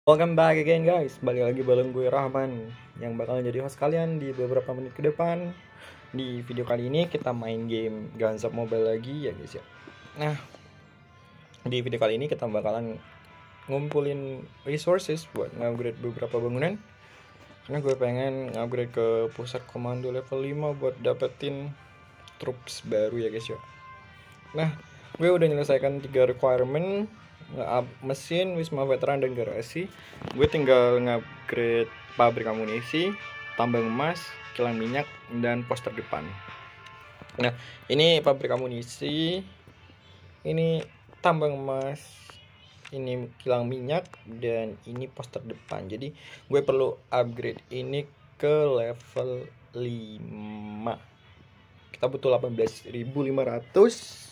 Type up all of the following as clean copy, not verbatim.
Welcome back again guys, balik lagi bareng gue Rahman yang bakal jadi host kalian di beberapa menit ke depan. Di video kali ini kita main game Guns Up Mobile lagi ya guys ya. Nah, di video kali ini kita bakalan ngumpulin resources buat ngupgrade beberapa bangunan. Karena gue pengen ngupgrade ke pusat komando level 5 buat dapetin troops baru ya guys ya. Nah, gue udah menyelesaikan 3 requirement, nge-up mesin, wisma veteran, dan garasi. Gue tinggal nge-upgrade pabrik amunisi, tambang emas, kilang minyak, dan pos terdepan. Nah, ini pabrik amunisi, ini tambang emas, ini kilang minyak, dan ini pos terdepan. Jadi gue perlu upgrade ini ke level 5. Kita butuh 18.500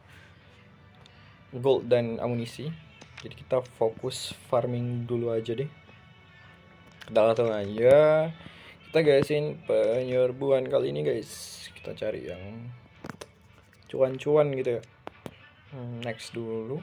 gold dan amunisi. Jadi kita fokus farming dulu aja deh. Kita langsung aja kita gasin penyerbuan kali ini guys. Kita cari yang cuan-cuan gitu ya. Next dulu.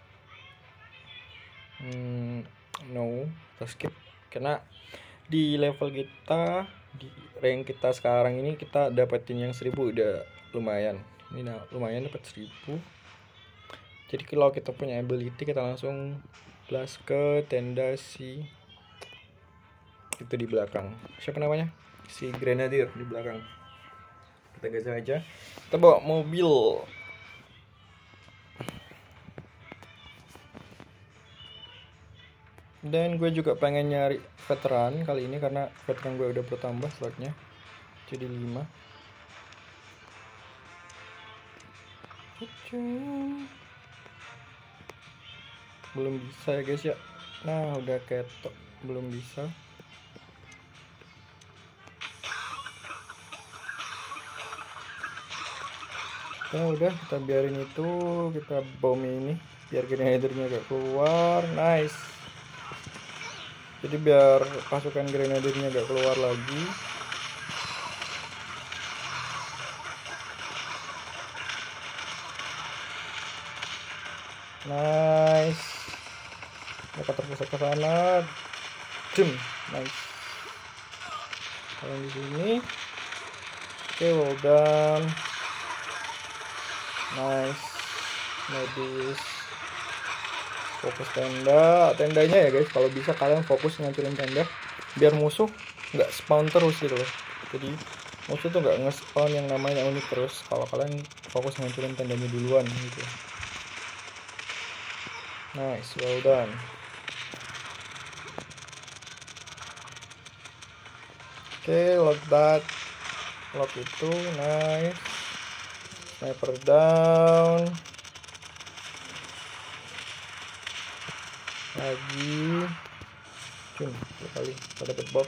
No, kita skip karena di level kita, di rank kita sekarang ini, kita dapetin yang 1000 udah lumayan. Ini lumayan dapat 1000. Jadi kalau kita punya ability, kita langsung blast ke tenda si itu di belakang. Siapa namanya? Si Grenadier di belakang. Kita gas aja. Kita bawa mobil. Dan gue juga pengen nyari veteran kali ini karena veteran gue udah bertambah slotnya. Jadi 5. Belum bisa ya guys ya. Nah, udah ketok, belum bisa. Nah, udah kita biarin itu, kita bom ini biar grenadernya gak keluar. Nice. Jadi biar pasukan grenadernya gak keluar lagi. Nice. Mereka terpusat ke sana. Nice. Kalau di sini. Oke, well done. Nice. Medis. Fokus tendanya ya guys. Kalau bisa kalian fokus ngancurin tenda biar musuh nggak spawn terus gitu loh. Jadi musuh tuh nggak nge-spawn yang namanya unik terus kalau kalian fokus ngancurin tendanya duluan gitu. Nice, well done. Oke, lock that. Lock itu, nice. Sniper down. Lagi. Dua kali kita dapat box.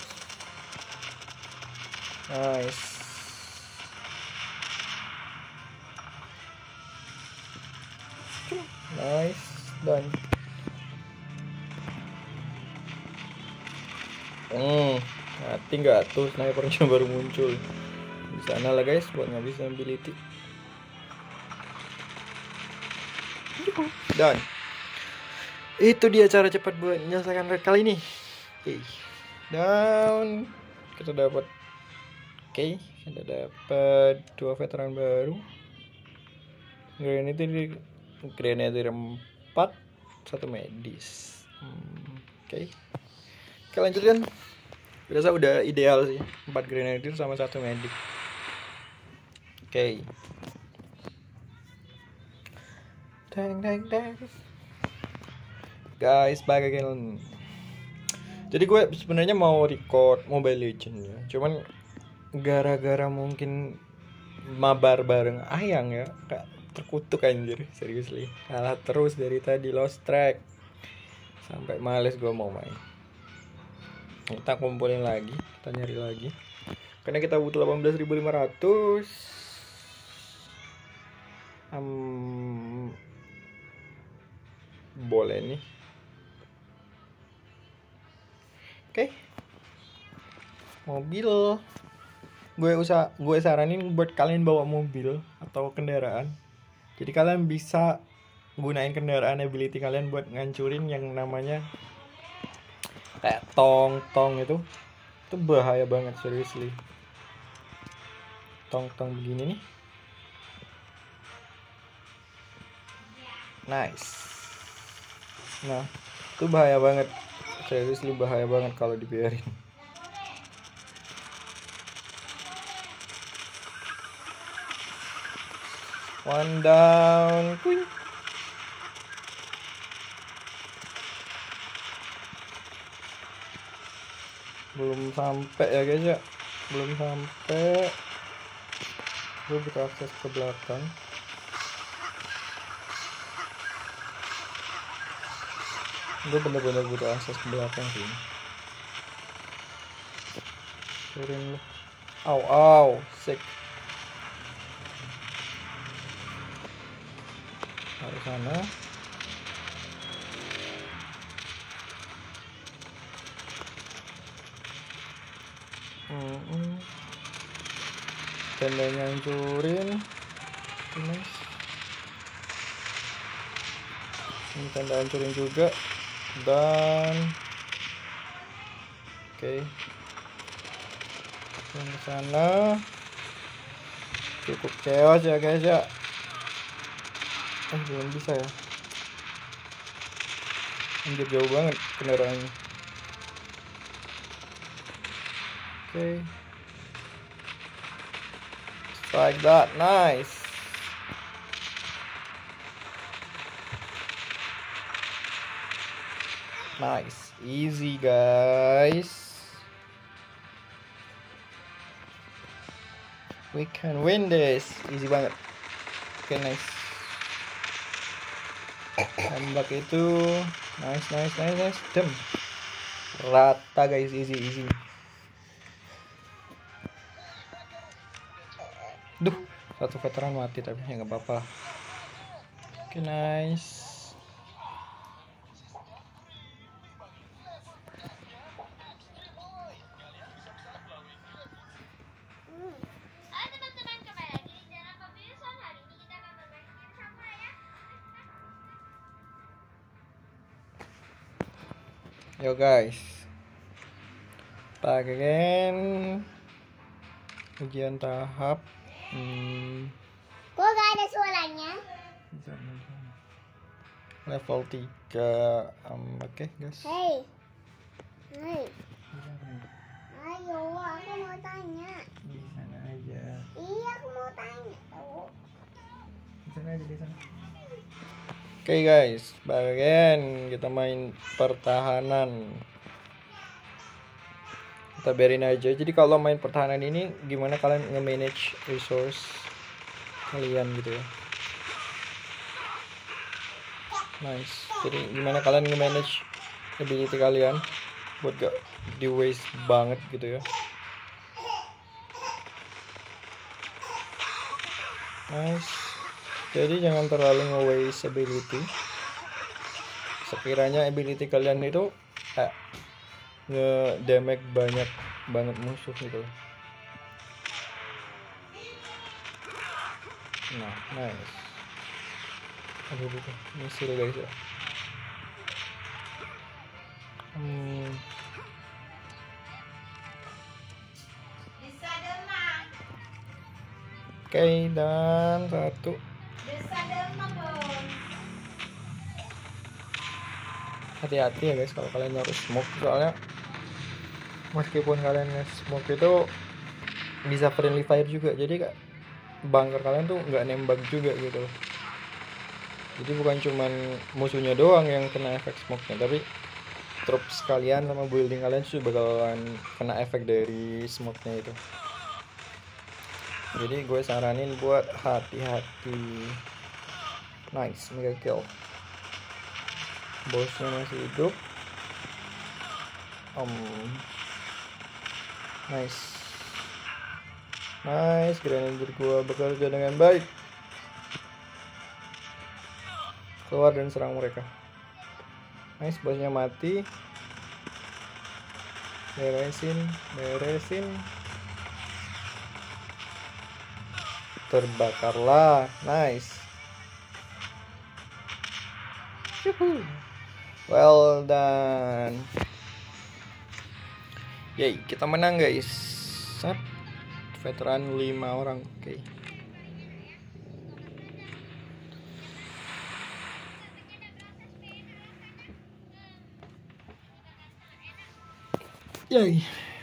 Nice. Nice, done. Mati nggak tuh snipernya baru muncul di sana lah guys buat ngabisin ability. Dan itu dia cara cepat buat menyelesaikan raid kali ini. Down. Kita dapat kita dapat 2 veteran baru. Grenadier 4, 1 medis. Oke, lanjutkan. Biasa udah ideal sih, 4 grenadier sama 1 medik. Oke. Dang. Guys, back again. Jadi gue sebenarnya mau record Mobile Legends ya. Cuman gara-gara mungkin mabar bareng Ayang ya, Kak, terkutuk anjir, seriously. Kalah terus dari tadi, lost track. Sampai males gue mau main. Kita kumpulin lagi, kita nyari lagi. Karena kita butuh 18.500. Boleh nih. Oke. Mobil. Gue saranin buat kalian bawa mobil atau kendaraan. Jadi kalian bisa gunain kendaraan ability kalian buat ngancurin yang namanya kayak tong itu bahaya banget, seriously. Tong begini nih. Nice. Nah, itu bahaya banget, seriously bahaya banget kalau dibiarin. One down, queen. Belum sampai ya guys ya, belum sampai. Gue butuh akses ke belakang. Gue bener-bener butuh akses ke belakang sih. Turun lu. Au, sick. Harus sana. Tendanya hancurin. Nice. Ini tenda hancurin juga. Dan oke. Ke sana. Cukup chaos ya guys ya. Belum bisa ya. Anjir, jauh banget kendaraannya. Oke. Like that, nice. Nice, easy guys. We can win this, easy banget. Oke, nice. Tembak itu, nice. Dem. Rata guys, easy. Duh, satu veteran mati tapi ya nggak apa-apa. Oke, nice. Yo guys, again ujian tahap. Kok gak ada suaranya? Level 3. Oke guys. Hey. Ayo, aku mau tanya. Di sana aja. Iya, aku mau tanya. Di sana aja, di sana. Oke guys, bagian kita main pertahanan. Kita biarin aja. Jadi kalau main pertahanan ini gimana kalian nge-manage resource kalian gitu ya. Nice. Jadi gimana kalian nge-manage ability kalian buat gak di waste banget gitu ya. Nice. Jadi jangan terlalu nge-waste ability. Sekiranya ability kalian itu nge-damage banyak banget musuh gitu. Nah, nice. Aduh, misil guys ya. Oke, dan satu. Hati-hati ya guys kalau kalian harus smoke, soalnya meskipun kalian smoke itu bisa friendly fire juga, jadi kak bunker kalian tuh nggak nembak juga gitu. Jadi bukan cuman musuhnya doang yang kena efek smoke-nya, tapi troops kalian sama building kalian juga bakalan kena efek dari smoke-nya itu. Jadi gue saranin buat hati-hati. Nice, mega kill. Bosnya masih hidup. Nice, grenade gue bekerja dengan baik. Keluar dan serang mereka. Nice, bosnya mati. Beresin. Terbakarlah. Nice. Well done. Yay, kita menang guys. Set. Veteran 5 orang. Oke. Yay.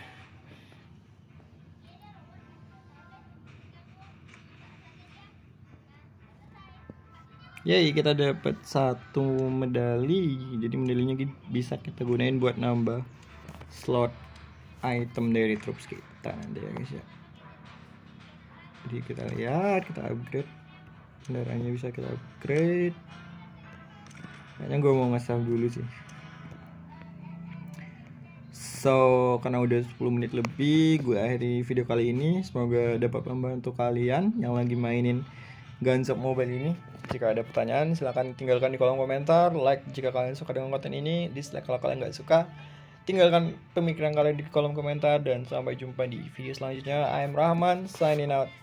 Yay, kita dapat 1 medali. Jadi medalinya bisa kita gunain buat nambah slot item dari troops kita nanti ya guys ya. Jadi kita lihat, kita upgrade kendaraannya, bisa kita upgrade. Kayaknya gue mau nge-save dulu sih. So, karena udah 10 menit lebih, gue akhiri video kali ini. Semoga dapat membantu kalian yang lagi mainin Guns Up Mobile ini. Jika ada pertanyaan, silahkan tinggalkan di kolom komentar. Like jika kalian suka dengan konten ini, dislike kalau kalian nggak suka. Tinggalkan pemikiran kalian di kolom komentar. Dan sampai jumpa di video selanjutnya. I am Rahman, signing out.